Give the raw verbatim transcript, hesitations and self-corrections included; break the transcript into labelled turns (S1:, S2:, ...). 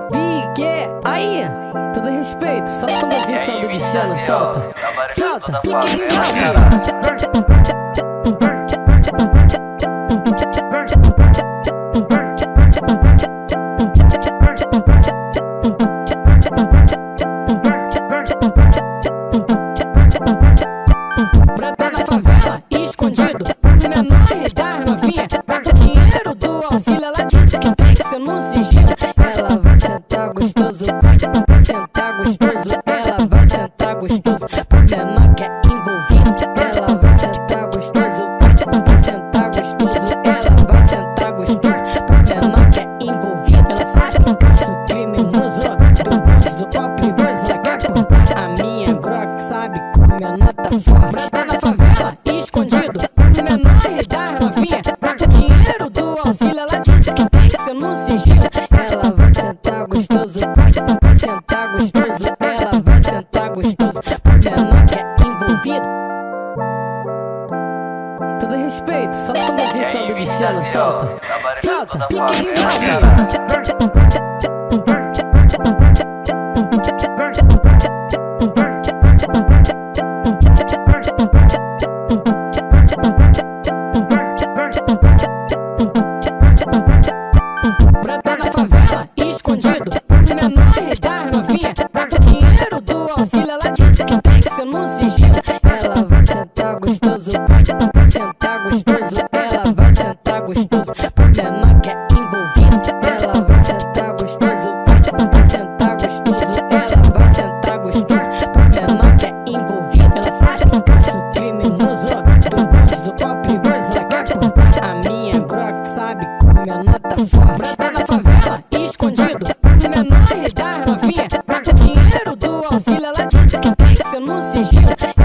S1: Pique, aí, todo respeito, solta o tamborzinho, solta de chana, solta, solta, piquezinho. Brota na favela, escondido, menor da novinha, taca dinheiro do auxílio, ela disse que tem que ser no sigilo. Ela vai sentar gostoso, vai sentar gostoso, ela vai sentar gostoso, por menor que é envolvido. Ela vai sentar gostoso, vai sentar gostoso, ela vai sentar gostoso, por menor que é envolvido. Ela sabe que eu sou criminoso, do bonde do pau perigoso, já quer cortar a minha grog, sabe como a menor tá forte. Brota na favela, escondido, menor da novinha, taca dinheiro do auxílio, ela disse que tem que ser no sigilo. Ela vai sentar gostoso, vai sentar gostoso, ela vai sentar gostoso, por menor que é envolvido. Todo respeito, solta o tamborzinho, solta de chana, solta, solta, piquezinho. Brota na favela, escondido, menor da novinha, taca dinheiro do auxílio, ela disse que tem que ser no sigilo. Ela vai sentar gostoso, vai sentar gostoso, ela vai sentar gostoso, por menor que é envolvido. Ela vai sentar gostoso, vai sentar gostoso, ela vai sentar gostoso, por menor que é envolvido. Ela sabe que eu sou criminoso, do bonde do pau perigoso, já quer cortar a minha grog, sabe como a menor tá forte. Brota na favela, escondido, menor da novinha, taca dinheiro do auxílio, ela disse que tem que ser no sigilo.